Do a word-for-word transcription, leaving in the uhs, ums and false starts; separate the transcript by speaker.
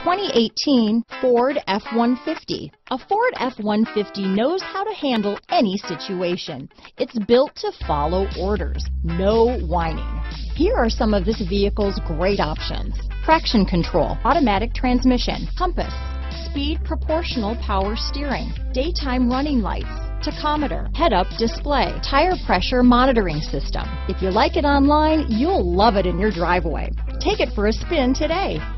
Speaker 1: twenty eighteen Ford F one fifty. A Ford F one fifty knows how to handle any situation. It's built to follow orders, no whining. Here are some of this vehicle's great options: traction control, automatic transmission, compass, speed proportional power steering, daytime running lights, tachometer, head-up display, tire pressure monitoring system. If you like it online, you'll love it in your driveway. Take it for a spin today.